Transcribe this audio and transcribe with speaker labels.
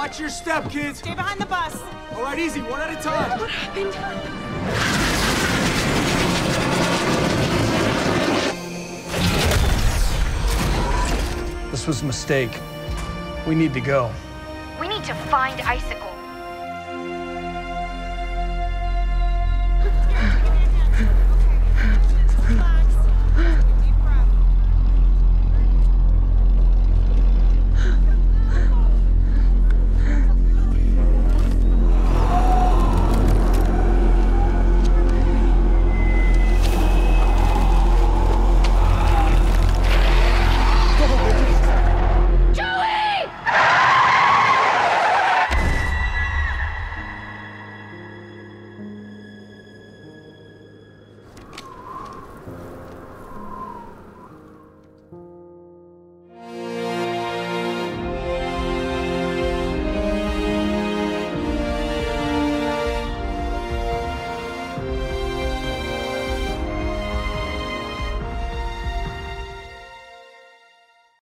Speaker 1: Watch your step, kids.
Speaker 2: Stay behind the bus.
Speaker 1: All right, easy, one at a time.
Speaker 3: What happened?
Speaker 4: This was a mistake. We need to go.
Speaker 3: We need to find Icicle.